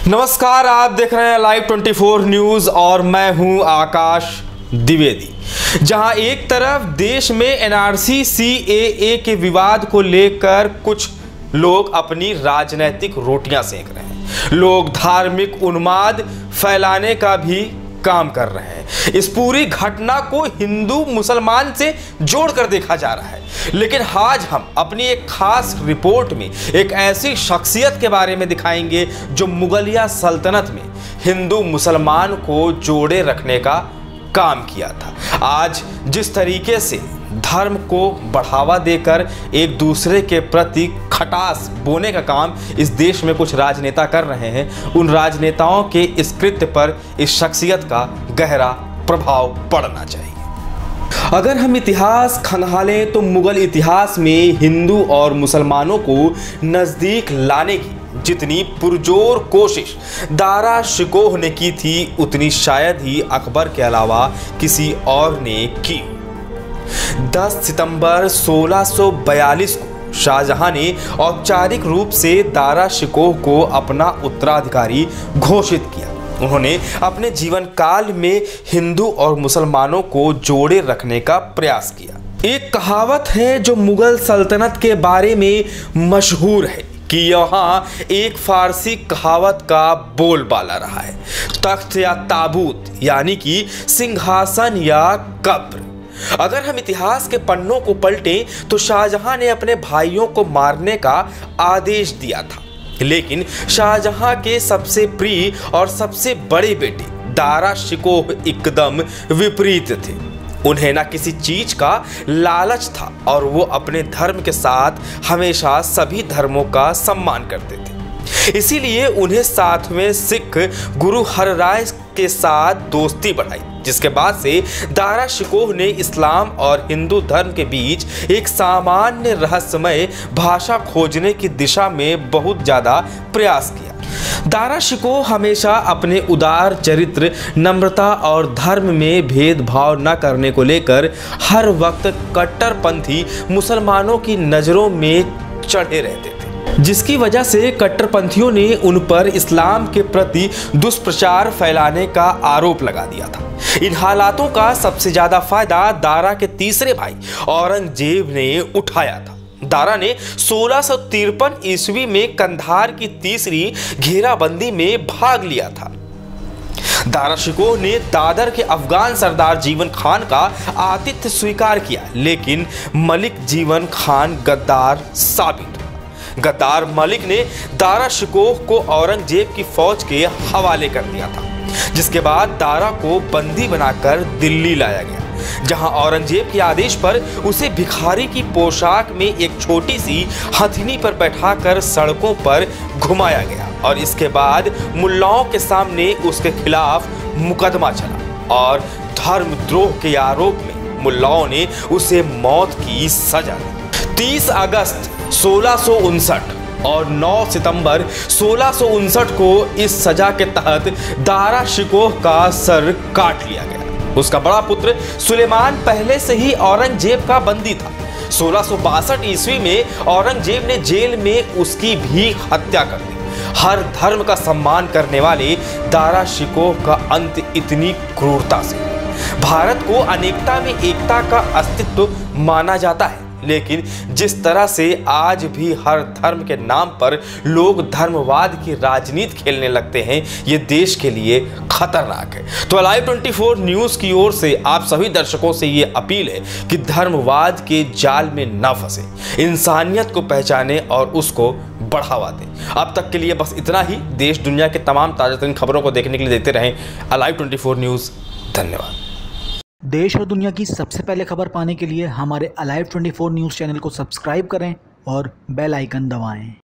नमस्कार, आप देख रहे हैं लाइव 24 न्यूज़ और मैं हूं आकाश द्विवेदी। जहां एक तरफ देश में एनआरसी सीएए के विवाद को लेकर कुछ लोग अपनी राजनीतिक रोटियां सेक रहे हैं, लोग धार्मिक उन्माद फैलाने का भी काम कर रहे हैं। इस पूरी घटना को हिंदू मुसलमान से जोड़कर देखा जा रहा है। लेकिन आज हम अपनी एक खास रिपोर्ट में एक ऐसी शख्सियत के बारे में दिखाएंगे जो मुगलिया सल्तनत में हिंदू मुसलमान को जोड़े रखने का काम किया था। आज जिस तरीके से धर्म को बढ़ावा देकर एक दूसरे के प्रति खटास बोने का काम इस देश में कुछ राजनेता कर रहे हैं, उन राजनेताओं के इस कृत्य पर इस शख्सियत का गहरा प्रभाव पड़ना चाहिए। अगर हम इतिहास खंगालें तो मुगल इतिहास में हिंदू और मुसलमानों को नज़दीक लाने की जितनी पुरजोर कोशिश दारा शिकोह ने की थी, उतनी शायद ही अकबर के अलावा किसी और ने की। 10 सितंबर 1642 को शाहजहां ने औपचारिक रूप से दारा शिकोह को अपना उत्तराधिकारी घोषित किया। उन्होंने अपने जीवन काल में हिंदू और मुसलमानों को जोड़े रखने का प्रयास किया। एक कहावत है जो मुगल सल्तनत के बारे में मशहूर है कि यहाँ एक फारसी कहावत का बोलबाला रहा है, तख्त या ताबूत यानी कि सिंहासन या कब्र। अगर हम इतिहास के पन्नों को पलटें तो शाहजहां ने अपने भाइयों को मारने का आदेश दिया था, लेकिन शाहजहां के सबसे प्रिय और सबसे बड़े बेटे दारा शिकोह एकदम विपरीत थे। उन्हें ना किसी चीज का लालच था और वो अपने धर्म के साथ हमेशा सभी धर्मों का सम्मान करते थे। इसीलिए उन्हें सातवें सिख गुरु हरराय के साथ दोस्ती बढ़ाई, जिसके बाद से दारा शिकोह ने इस्लाम और हिंदू धर्म के बीच एक सामान्य रहस्यमय भाषा खोजने की दिशा में बहुत ज़्यादा प्रयास किया। दारा शिकोह हमेशा अपने उदार चरित्र, नम्रता और धर्म में भेदभाव न करने को लेकर हर वक्त कट्टरपंथी मुसलमानों की नज़रों में चढ़े रहते थे, जिसकी वजह से कट्टरपंथियों ने उन पर इस्लाम के प्रति दुष्प्रचार फैलाने का आरोप लगा दिया था। इन हालातों का सबसे ज्यादा फायदा दारा के तीसरे भाई औरंगजेब ने उठाया था। दारा ने 1653 ईस्वी में कंधार की तीसरी घेराबंदी में भाग लिया था। दारा शिकोह ने दादर के अफगान सरदार जीवन खान का आतिथ्य स्वीकार किया, लेकिन मलिक जीवन खान गद्दार साबित हुआ। गद्दार मलिक ने दारा शिकोह को औरंगजेब की फौज के हवाले कर दिया था, जिसके बाद दारा को बंदी बनाकर दिल्ली लाया गया, जहां औरंगजेब के आदेश पर उसे भिखारी की पोशाक में एक छोटी सी हथनी पर बैठाकर सड़कों पर घुमाया गया और इसके बाद मुल्लाओं के सामने उसके खिलाफ मुकदमा चला और धर्मद्रोह के आरोप में मुल्लाओं ने उसे मौत की सजा दी। 30 अगस्त 1659 और 9 सितंबर 1659 को इस सजा के तहत दारा शिकोह का सर काट लिया गया। उसका बड़ा पुत्र सुलेमान पहले से ही औरंगजेब का बंदी था। 1662 ईस्वी में औरंगजेब ने जेल में उसकी भी हत्या कर दी। हर धर्म का सम्मान करने वाले दारा शिकोह का अंत इतनी क्रूरता से। भारत को अनेकता में एकता का अस्तित्व माना जाता है, लेकिन जिस तरह से आज भी हर धर्म के नाम पर लोग धर्मवाद की राजनीति खेलने लगते हैं, ये देश के लिए खतरनाक है। तो लाइव 24 न्यूज़ की ओर से आप सभी दर्शकों से ये अपील है कि धर्मवाद के जाल में न फंसे, इंसानियत को पहचाने और उसको बढ़ावा दें। अब तक के लिए बस इतना ही। देश दुनिया के तमाम ताज़ा तरीन खबरों को देखने के लिए देखते रहें लाइव 24 न्यूज़। धन्यवाद। देश और दुनिया की सबसे पहले खबर पाने के लिए हमारे अलाइव 24 न्यूज़ चैनल को सब्सक्राइब करें और बेल आइकन दबाएं।